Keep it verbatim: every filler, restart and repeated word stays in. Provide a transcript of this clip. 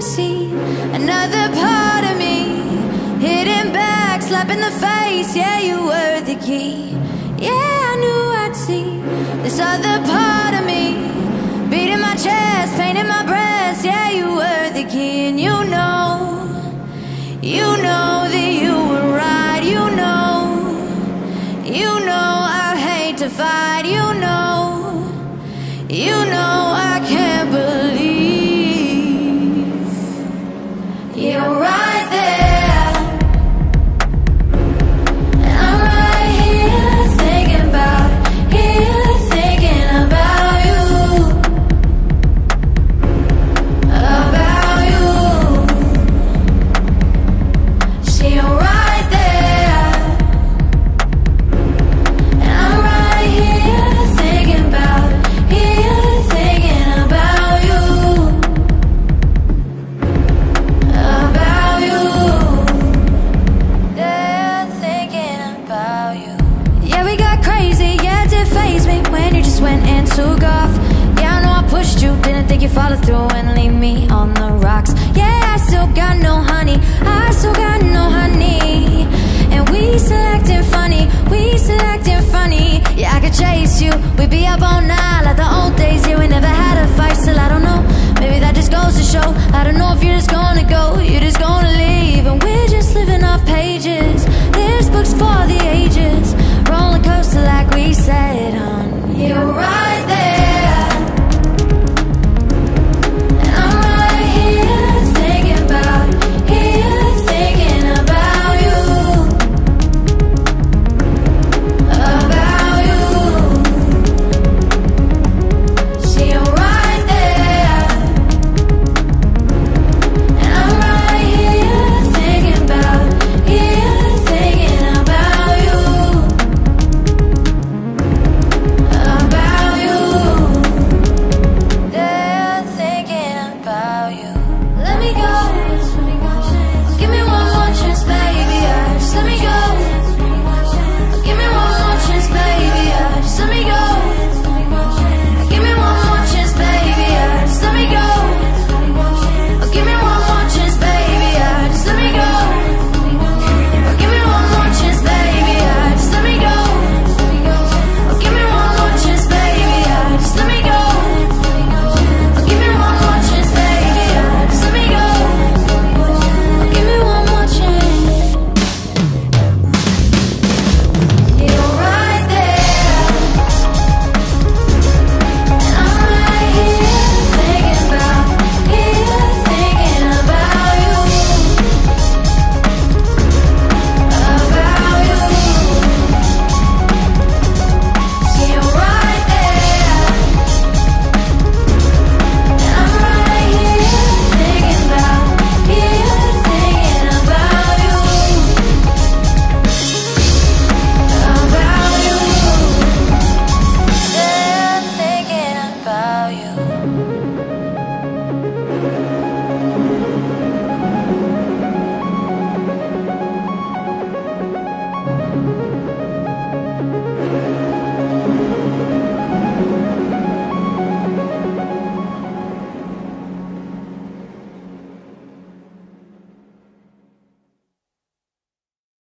can see another part of me, hitting back, slapping the face. Yeah, you were the key. Yeah, I knew I'd see this other part of me, beating my chest, painting my breast. Yeah, you were the key. And you know, you know that you were right. You know, you know I hate to fight. You know, you know I can't believe you're right there, and I'm right here thinking about, here thinking about you, about you. See, you're right there, and I'm right here thinking about, here thinking about you, about you. Yeah, thinking about you. Yeah, we got crazy, yeah, it did faze me when you just went and took off. Yeah, I know I pushed you, didn't think you'd follow through and leave me on the rocks. Yeah, I still got no honey, I still got no honey. And we still acting funny, we still acting funny. Yeah, I could chase you, we'd be up all night